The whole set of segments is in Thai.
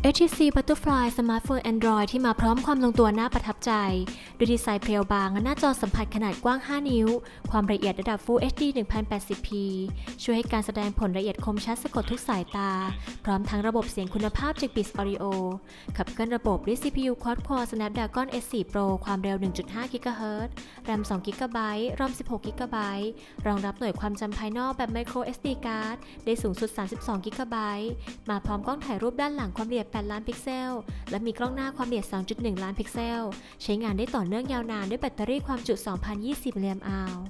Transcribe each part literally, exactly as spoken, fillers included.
เอช ที ซี Butterfly สมาร์ทโฟน Android ที่มาพร้อมความลงตัวน่าประทับใจด้วยดีไซน์เพรียวบางและหน้าจอสัมผัสขนาดกว้างห้านิ้วความละเอียดระดับ Full เอช ดี หนึ่งพันแปดสิบพี ช่วยให้การแสดงผลละเอียดคมชัดสะกดทุกสายตาพร้อมทั้งระบบเสียงคุณภาพจาก Beats Audio ขับเคลื่อนระบบด้วย ซี พี ยู Quad-Core Snapdragon เอส โฟร์ Pro ความเร็ว หนึ่งจุดห้า กิกะเฮิรตซ์ แรม สอง กิกะไบต์ รอม สิบหก กิกะไบต์ รองรับหน่วยความจำภายนอกแบบ Micro เอส ดี Card ได้สูงสุด สามสิบสอง กิกะไบต์ มาพร้อมกล้องถ่ายรูปด้านหลังความละเอียด แปด ล้านพิกเซลและมีกล้องหน้าความละเอียด สองจุดหนึ่ง ล้านพิกเซลใช้งานได้ต่อเนื่องยาวนานด้วยแบตเตอรี่ความจุ สองพันยี่สิบ มิลลิแอมป์อาวร์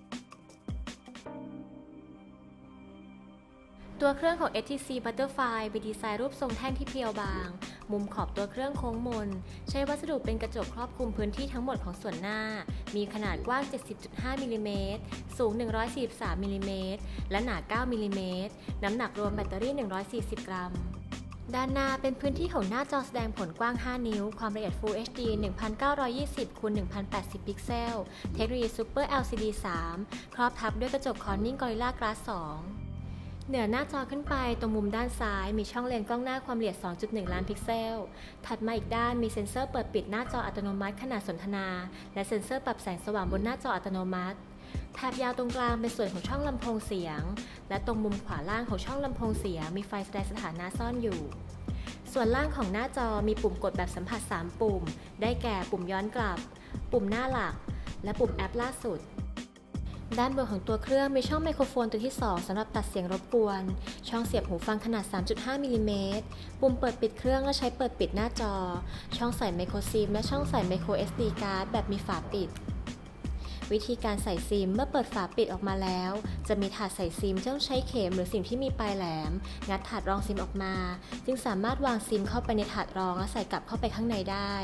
ตัวเครื่องของ เอช ที ซี Butterfly มีดีไซน์รูปทรงแท่งที่เพียวบางมุมขอบตัวเครื่องโค้งมนใช้วัสดุเป็นกระจกครอบคลุมพื้นที่ทั้งหมดของส่วนหน้ามีขนาดกว้าง เจ็ดสิบจุดห้า มิลลิเมตรสูง หนึ่งร้อยสี่สิบสาม มิลลิเมตรและหนา เก้า มิลลิเมตรน้ำหนักรวมแบตเตอรี่ หนึ่งร้อยสี่สิบ กรัมด้านหน้าเป็นพื้นที่ของหน้าจอแสดงผลกว้างห้านิ้วความละเอียด Full เอช ดี หนึ่งพันเก้าร้อยยี่สิบ คูณ หนึ่งพันแปดสิบ พิกเซลเทคโนโลยี Super แอล ซี ดี สาม ครอบทับด้วยกระจก Corning Gorilla Glass สองเหนือหน้าจอขึ้นไปตรงมุมด้านซ้ายมีช่องเลนส์กล้องหน้าความละเอียด สองจุดหนึ่ง ล้านพิกเซลถัดมาอีกด้านมีเซ็นเซอร์เปิดปิดหน้าจออัตโนมัติขณะสนทนาและเซ็นเซอร์ปรับแสงสว่างบนหน้าจออัตโนมัติแถบยาวตรงกลางเป็นส่วนของช่องลำโพงเสียงและตรงมุมขวาล่างของช่องลำโพงเสียงมีไฟแสดงสถานะซ่อนอยู่ส่วนล่างของหน้าจอมีปุ่มกดแบบสัมผัสสามปุ่มได้แก่ปุ่มย้อนกลับปุ่มหน้าหลักและปุ่มแอปล่าสุดด้านบนของตัวเครื่องมีช่องไมโครโฟนตัวที่สองสำหรับตัดเสียงรบกวนช่องเสียบหูฟังขนาด สามจุดห้า มิลลิเมตรปุ่มเปิดปิดเครื่องและใช้เปิดปิดหน้าจอช่องใส่ไมโครซิมและช่องใส่ไมโคร เอส ดี Card แบบมีฝาปิดวิธีการใส่ซิมเมื่อเปิดฝาปิดออกมาแล้วจะมีถาดใส่ซิมที่ต้องใช้เข็มหรือสิ่งที่มีปลายแหลมงัดถาดรองซิมออกมาจึงสามารถวางซิมเข้าไปในถาดรองและใส่กลับเข้าไปข้างในได้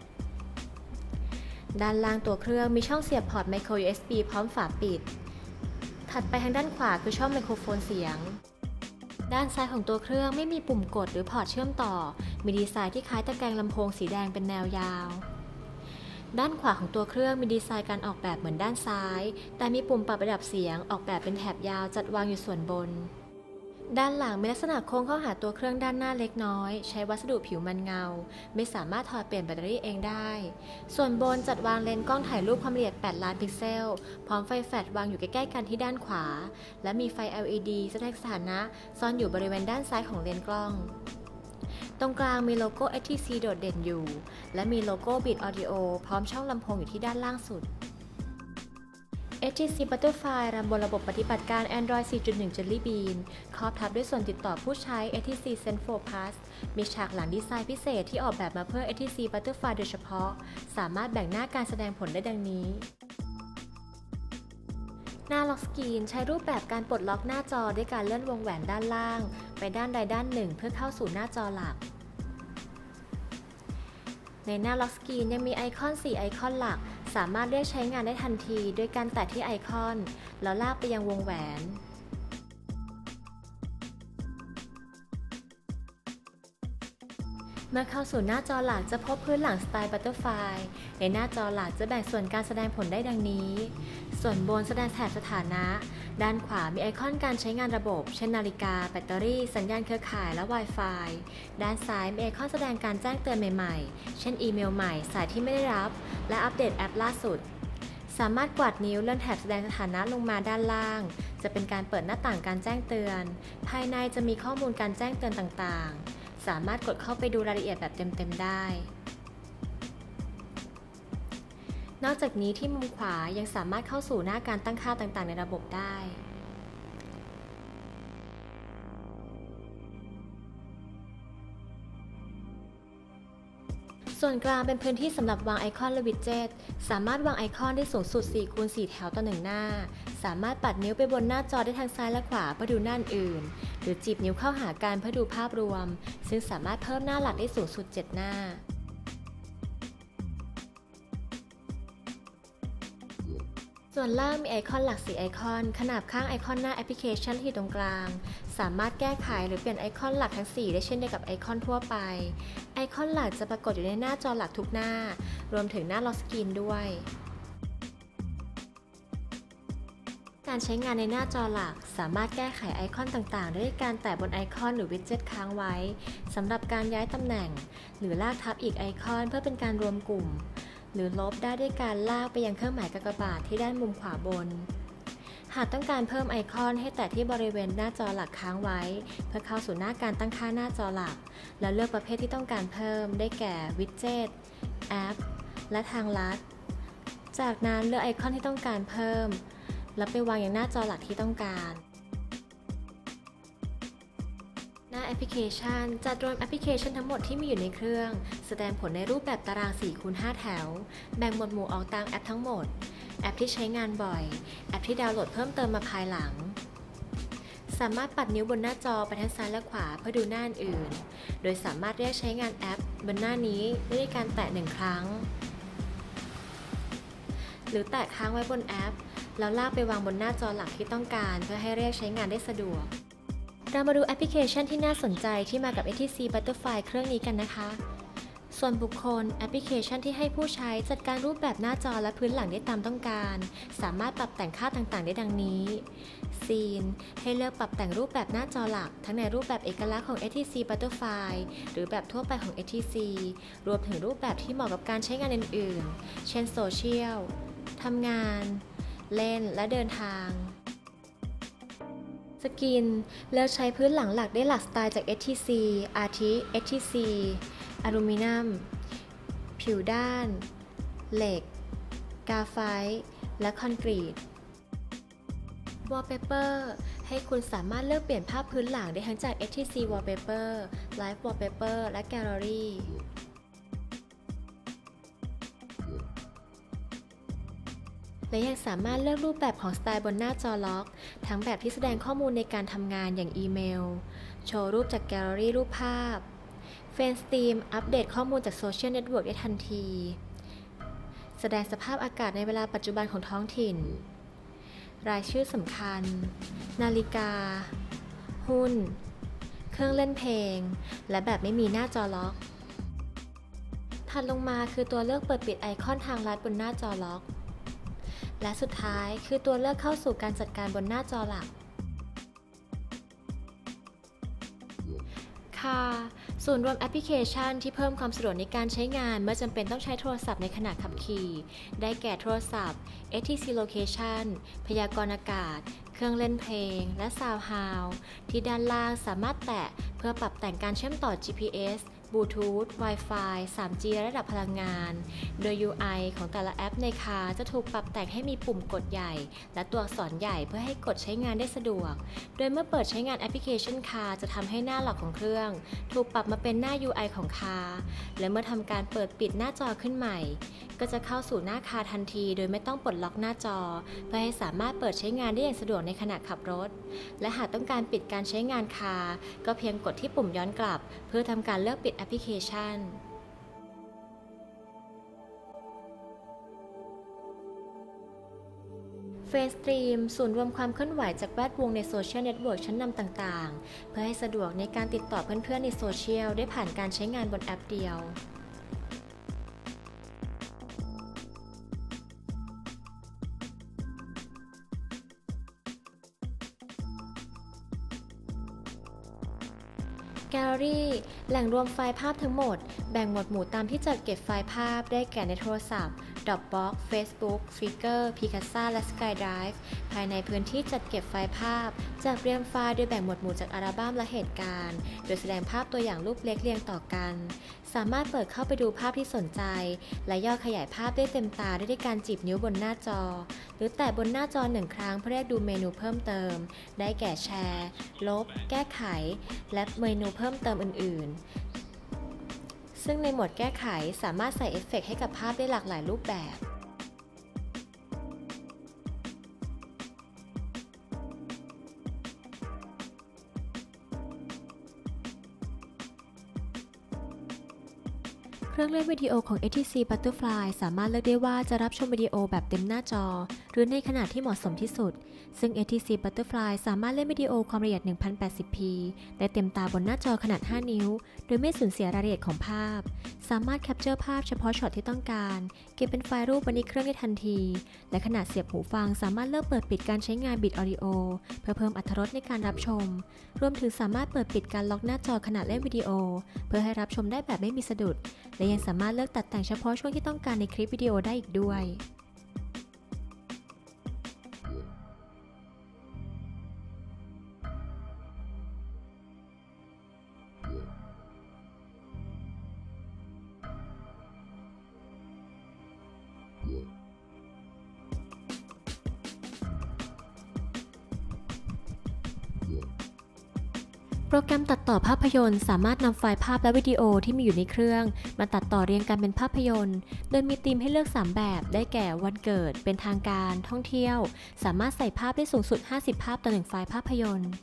ด้านล่างตัวเครื่องมีช่องเสียบพอร์ต Micro ยู เอส บี พร้อมฝาปิดถัดไปทางด้านขวาคือช่องไมโครโฟนเสียงด้านซ้ายของตัวเครื่องไม่มีปุ่มกดหรือพอร์ตเชื่อมต่อมีดีไซน์ที่คล้ายตะแกรงลำโพงสีแดงเป็นแนวยาวด้านขวาของตัวเครื่องมีดีไซน์การออกแบบเหมือนด้านซ้ายแต่มีปุ่มปรับระดับเสียงออกแบบเป็นแถบยาวจัดวางอยู่ส่วนบนด้านหลังมีลักษณะโค้งเข้าหาตัวเครื่องด้านหน้าเล็กน้อยใช้วัสดุผิวมันเงาไม่สามารถถอดเปลี่ยนแบตเตอรี่เองได้ส่วนบนจัดวางเลนส์กล้องถ่ายรูปความละเอียด แปด ล้านพิกเซลพร้อมไฟแฟลชวางอยู่ใกล้ๆกันที่ด้านขวาและมีไฟ แอล อี ดี แสดงสถานะซ่อนอยู่บริเวณด้านซ้ายของเลนส์กล้องตรงกลางมีโลโก้ เอช ที ซี โดดเด่นอยู่และมีโลโก้ Beats Audio พร้อมช่องลำโพงอยู่ที่ด้านล่างสุด เอช ที ซี Butterfly รันบนระบบปฏิบัติการ Android สี่จุดหนึ่ง Jelly Bean ครอบทับด้วยส่วนติดต่อผู้ใช้ เอช ที ซี Zen โฟร์ Plus มีฉากหลังดีไซน์พิเศษที่ออกแบบมาเพื่อ เอช ที ซี Butterfly โดยเฉพาะสามารถแบ่งหน้าการแสดงผลได้ดังนี้หน้าล็อกสกรีนใช้รูปแบบการปลดล็อกหน้าจอด้วยการเลื่อนวงแหวนด้านล่างไปด้านใดด้านหนึ่งเพื่อเข้าสู่หน้าจอหลักในหน้าล็อกสกรีนยังมีไอคอนสี่ไอคอนหลักสามารถเรียกใช้งานได้ทันทีโดยการแตะที่ไอคอนแล้วลากไปยังวงแหวนเมื่อเข้าสู่หน้าจอหลักจะพบพื้นหลังสไตล์ Butterfly ในหน้าจอหลักจะแบ่งส่วนการแสดงผลได้ดังนี้ส่วนบนแสดงแถบสถานะด้านขวามีไอคอนการใช้งานระบบเช่นนาฬิกาแบตเตอรี่สัญญาณเครือข่ายและ Wi-Fi ด้านซ้ายมีไอคอนแสดงการแจ้งเตือนใหม่ๆเช่นอีเมลใหม่สายที่ไม่ได้รับและอัปเดตแอปล่าสุดสามารถกวาดนิ้วเลื่อนแถบแสดงสถานะลงมาด้านล่างจะเป็นการเปิดหน้าต่างการแจ้งเตือนภายในจะมีข้อมูลการแจ้งเตือนต่างๆสามารถกดเข้าไปดูรายละเอียดแบบเต็มๆได้นอกจากนี้ที่มุมขวายังสามารถเข้าสู่หน้าการตั้งค่าต่างๆในระบบได้ส่วนกลางเป็นพื้นที่สำหรับวางไอคอนและวิดเจ็ตสามารถวางไอคอนได้สูงสุด สี่คูณสี่ แถวต่อหนึ่งหน้าสามารถปัดนิ้วไปบนหน้าจอได้ทางซ้ายและขวาเพื่อดูหน้าอื่นหรือจีบนิ้วเข้าหากันเพื่อดูภาพรวมซึ่งสามารถเพิ่มหน้าหลักได้สูงสุดเจ็ดหน้าส่วนล่างมีไอคอนหลักสี่ไอคอนขนาบข้างไอคอนหน้าแอปพลิเคชันที่อยู่ตรงกลางสามารถแก้ไขหรือเปลี่ยนไอคอนหลักทั้งสี่ได้เช่นเดียวกับไอคอนทั่วไปไอคอนหลักจะปรากฏอยู่ในหน้าจอหลักทุกหน้ารวมถึงหน้าล็อกสกรีนด้วยการใช้งานในหน้าจอหลักสามารถแก้ไขไอคอนต่างๆด้วยการแตะบนไอคอนหรือวิดเจ็ตค้างไว้สำหรับการย้ายตำแหน่งหรือลากทับอีกไอคอนเพื่อเป็นการรวมกลุ่มหรือลบได้ด้วยการลากไปยังเครื่องหมายกากบาทที่ด้านมุมขวาบนหากต้องการเพิ่มไอคอนให้แตะที่บริเวณหน้าจอหลักค้างไว้เพื่อเข้าสู่หน้าการตั้งค่าหน้าจอหลักแล้วเลือกประเภทที่ต้องการเพิ่มได้แก่วิดเจ็ตแอปและทางลัดจากนั้นเลือกไอคอนที่ต้องการเพิ่มแล้วไปวางอย่างหน้าจอหลักที่ต้องการหน้าแอปพลิเคชันจัดรวมแอปพลิเคชันทั้งหมดที่มีอยู่ในเครื่องแสดงผลในรูปแบบตาราง สี่คูณห้า แถวแบ่งหมวดหมู่ออกตามแอปทั้งหมดแอปที่ใช้งานบ่อยแอปที่ดาวน์โหลดเพิ่มเติมมาภายหลังสามารถปัดนิ้วบนหน้าจอไปทางซ้ายและขวาเพื่อดูหน้าอื่นโดยสามารถเรียกใช้งานแอปบนหน้านี้ด้วยการแตะหนึ่งครั้งหรือแตะค้างไว้บนแอปแล้วลากไปวางบนหน้าจอหลักที่ต้องการเพื่อให้เรียกใช้งานได้สะดวกเรามาดูแอปพลิเคชันที่น่าสนใจที่มากับ เอ ที ซี Butterfly เครื่องนี้กันนะคะส่วนบุคคลแอปพลิเคชันที่ให้ผู้ใช้จัดการรูปแบบหน้าจอและพื้นหลังได้ตามต้องการสามารถปรับแต่งค่าต่างๆได้ดังนี้ Scene ให้เลือกปรับแต่งรูปแบบหน้าจอหลักทั้งในรูปแบบเอกลักษณ์ของ เอ ที ซี Butterfly หรือแบบทั่วไปของ เอ ที ซี รวมถึงรูปแบบที่เหมาะกับการใช้งานอื่นๆเช่นโซเชียลทำงานเล่นและเดินทางสกินเลือกใช้พื้นหลังหลักได้หลากสไตล์จาก เอ ที ซี อาทิ เอ ที ซี อลูมิเนียมผิวด้านเหล็กกราไฟต์และคอนกรีต Wallpaper ให้คุณสามารถเลือกเปลี่ยนภาพพื้นหลังได้ทั้งจาก เอ ที ซี Wallpaper Live Wallpaper และ Galleryและยังสามารถเลือกรูปแบบของสไตล์บนหน้าจอล็อกทั้งแบบที่แสดงข้อมูลในการทำงานอย่างอีเมลโชว์รูปจากแกลเลอรี่รูปภาพเฟรนด์สตรีมอัปเดตข้อมูลจากโซเชียลเน็ตเวิร์กได้ทันทีแสดงสภาพอากาศในเวลาปัจจุบันของท้องถิ่นรายชื่อสำคัญนาฬิกาหุ้นเครื่องเล่นเพลงและแบบไม่มีหน้าจอล็อกถัดลงมาคือตัวเลือกเปิดปิดไอคอนทางลัดบนหน้าจอล็อกและสุดท้ายคือตัวเลือกเข้าสู่การจัดการบนหน้าจอหลักค่ะส่วนรวมแอปพลิเคชันที่เพิ่มความสะดวกในการใช้งานเมื่อจำเป็นต้องใช้โทรศัพท์ในขณะขับขี่ได้แก่โทรศัพท์ เอ ที ซี Location พยากรณ์อากาศเครื่องเล่นเพลงและ Sound Hound ที่ด้านล่างสามารถแตะเพื่อปรับแต่งการเชื่อมต่อ จี พี เอสบลูทูธ Wi-Fi ทรีจี ระดับพลังงานโดย ยู ไอ ของแต่ละแอปในคาจะถูกปรับแต่งให้มีปุ่มกดใหญ่และตัวอักษรใหญ่เพื่อให้กดใช้งานได้สะดวกโดยเมื่อเปิดใช้งานแอปพลิเคชันคาจะทำให้หน้าหลักของเครื่องถูกปรับมาเป็นหน้า ยู ไอ ของคาและเมื่อทำการเปิดปิดหน้าจอขึ้นใหม่ก็จะเข้าสู่หน้าคาทันทีโดยไม่ต้องปลดล็อกหน้าจอเพื่อให้สามารถเปิดใช้งานได้อย่างสะดวกในขณะขับรถและหากต้องการปิดการใช้งานคาก็เพียงกดที่ปุ่มย้อนกลับเพื่อทำการเลือกปิดแอปพลิเคชันเฟซสตรีมศูนย์รวมความเคลื่อนไหวจากแวดวงในโซเชียลเน็ตเวิร์กชั้นนำต่างๆเพื่อให้สะดวกในการติดต่อเพื่อนๆในโซเชียลได้ผ่านการใช้งานบนแอปเดียวแกลเลอรี่แหล่งรวมไฟล์ภาพทั้งหมดแบ่งหมวดหมู่ตามที่จัดเก็บไฟล์ภาพได้แก่ในโทรศัพท์ Dropbox Facebook Flickr Picasa และ SkyDrive ภายในพื้นที่จัดเก็บไฟล์ภาพจัดเรียงไฟล์โดยแบ่งหมวดหมู่จากอัลบั้มและเหตุการณ์โดยแสดงภาพตัวอย่างรูปเล็กเรียงต่อกันสามารถเปิดเข้าไปดูภาพที่สนใจและย่อขยายภาพได้เต็มตาได้ด้วยการจีบนิ้วบนหน้าจอหรือแตะบนหน้าจอหนึ่งครั้งเพื่อเรียกดูเมนูเพิ่มเติมได้แก่แชร์ลบแก้ไขและเมนูเพิ่มเติมอื่นๆซึ่งในโหมดแก้ไขสามารถใส่เอฟเฟกต์ให้กับภาพได้หลากหลายรูปแบบเครื่องเล่นวิดีโอของ เอ ที ซี Butterfly สามารถเลือกได้ว่าจะรับชมวิดีโอแบบเต็มหน้าจอหรือในขนาดที่เหมาะสมที่สุดซึ่ง เอ ที ซี Butterfly สามารถเล่นวิดีโอความละเอียด หนึ่งพันแปดสิบพี ได้เต็มตาบนหน้าจอขนาด ห้า นิ้ว โดยไม่สูญเสียรายละเอียดของภาพสามารถแคปเจอร์ภาพเฉพาะช็อตที่ต้องการเก็บเป็นไฟล์รูปไว้ในเครื่องได้ทันทีและขนาดเสียบหูฟังสามารถเลือกเปิดปิดการใช้งานบิตออดิโอเพื่อเพิ่มอรรถรสในการรับชมรวมถึงสามารถเปิดปิดการล็อกหน้าจอขณะเล่นวิดีโอเพื่อให้รับชมได้แบบไม่มีสะดุดและยังสามารถเลือกตัดแต่งเฉพาะช่วงที่ต้องการในคลิปวิดีโอได้อีกด้วยโปรแกรมตัดต่อภาพยนตร์สามารถนำไฟล์ภาพและวิดีโอที่มีอยู่ในเครื่องมาตัดต่อเรียงกันเป็นภาพยนตร์โดยมีธีมให้เลือกสามแบบได้แก่วันเกิดเป็นทางการท่องเที่ยวสามารถใส่ภาพได้สูงสุดห้าสิบภาพต่อหนึ่งไฟล์ภาพยนตร์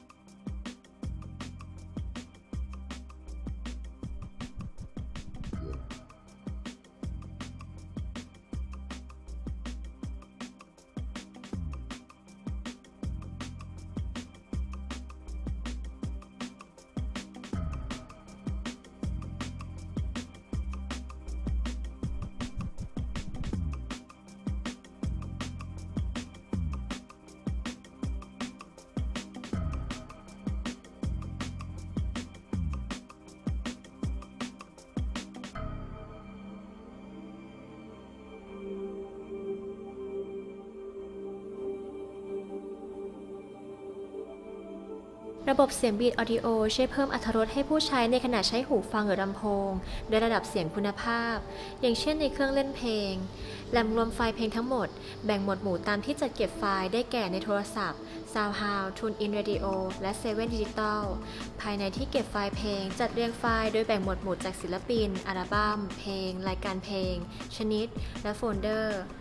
ระบบเสียงบีทออดิโอช่วยเพิ่มอรรถรสให้ผู้ใช้ในขณะใช้หูฟังหรือลำโพงโดยระดับเสียงคุณภาพอย่างเช่นในเครื่องเล่นเพลงแหล่งรวมไฟล์เพลงทั้งหมดแบ่งหมวดหมู่ตามที่จัดเก็บไฟล์ได้แก่ในโทรศัพท์ SoundHound TuneIn Radio และ เซเว่น Digital ภายในที่เก็บไฟล์เพลงจัดเรียงไฟล์โดยแบ่งหมวดหมู่จากศิลปินอัลบั้มเพลงรายการเพลงชนิดและโฟลเดอร์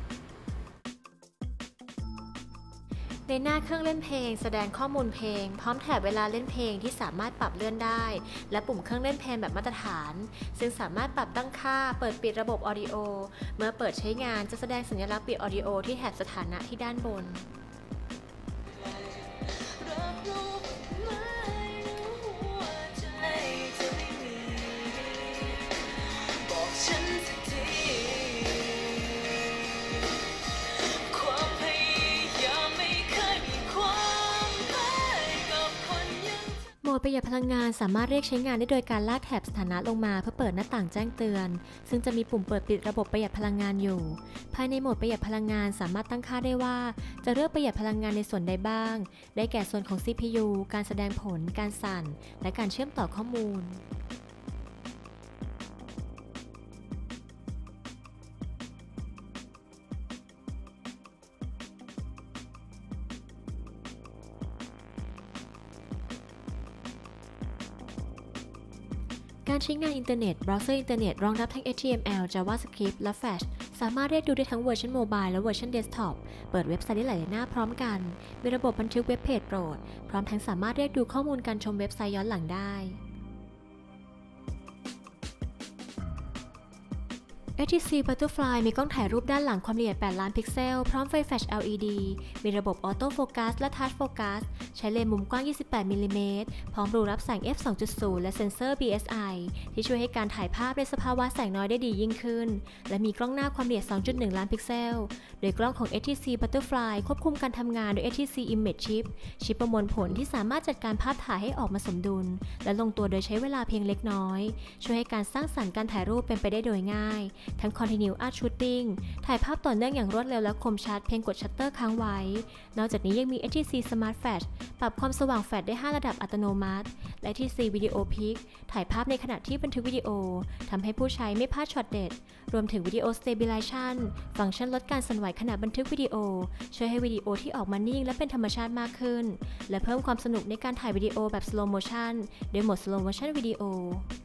ในหน้าเครื่องเล่นเพลงแสดงข้อมูลเพลงพร้อมแถบเวลาเล่นเพลงที่สามารถปรับเลื่อนได้และปุ่มเครื่องเล่นเพลงแบบมาตรฐานซึ่งสามารถปรับตั้งค่าเปิดปิดระบบออดิโอเมื่อเปิดใช้งานจะแสดงสัญลักษณ์ปิดออดิโอที่แถบสถานะที่ด้านบนโหมดประหยัดพลังงานสามารถเรียกใช้งานได้โดยการลากแถบสถานะลงมาเพื่อเปิดหน้าต่างแจ้งเตือนซึ่งจะมีปุ่มเปิดปิดระบบประหยัดพลังงานอยู่ภายในโหมดประหยัดพลังงานสามารถตั้งค่าได้ว่าจะเลือกประหยัดพลังงานในส่วนใดบ้างได้แก่ส่วนของ ซี พี ยู การแสดงผลการสั่นและการเชื่อมต่อข้อมูลการใช้งานอินเทอร์เน็ตเบราว์เซอร์อินเทอร์เน็ตรองรับทั้ง เอช ที เอ็ม แอล JavaScript และ Flash สามารถเรียกดูได้ทั้งเวอร์ชันโมบายและเวอร์ชันเดสก์ท็อปเปิดเว็บไซต์ได้หลายหน้าพร้อมกันมีระบบบันทึกเว็บเพจโปรดพร้อมทั้งสามารถเรียกดูข้อมูลการชมเว็บไซต์ย้อนหลังได้ เอ ที ซี Butterfly มีกล้องถ่ายรูปด้านหลังความละเอียดแปดล้านพิกเซลพร้อมไฟแฟลช แอล อี ดี มีระบบออโต้โฟกัสและทัชโฟกัสใช้เลนส์มุมกว้าง ยี่สิบแปดมิลลิเมตร พร้อมรูรับแสง เอฟ สองจุดศูนย์ และเซ็นเซอร์ บี เอส ไอ ที่ช่วยให้การถ่ายภาพในสภาวะแสงน้อยได้ดียิ่งขึ้นและมีกล้องหน้าความละเอียด สองจุดหนึ่งล้านพิกเซลโดยกล้องของ เอ ที ซี Butterfly ควบคุมการทำงานโดย เอ ที ซี Image Chip ชิปประมวลผลที่สามารถจัดการภาพถ่ายให้ออกมาสมดุลและลงตัวโดยใช้เวลาเพียงเล็กน้อยช่วยให้การสร้างสรรค์การถ่ายรูปเป็นไปได้โดยง่ายทั้ง Continuous Art Shooting ถ่ายภาพต่อเนื่องอย่างรวดเร็วและคมชัดเพียงกดชัตเตอร์ค้างไว้นอกจากนี้ยังมี เอ ที ซี Smart Flash ปรับความสว่างแฟลชได้ห้าระดับอัตโนมัติและ เอ ที ซี Video Peak ถ่ายภาพในขณะที่บันทึกวิดีโอทำให้ผู้ใช้ไม่พลาดช็อตเด็ดรวมถึง Video Stabilization ฟังก์ชันลดการสั่นไหวขณะบันทึกวิดีโอช่วยให้วิดีโอที่ออกมานิ่งและเป็นธรรมชาติมากขึ้นและเพิ่มความสนุกในการถ่ายวิดีโอแบบ Slow Motion โดยโหมด Slow Motion Video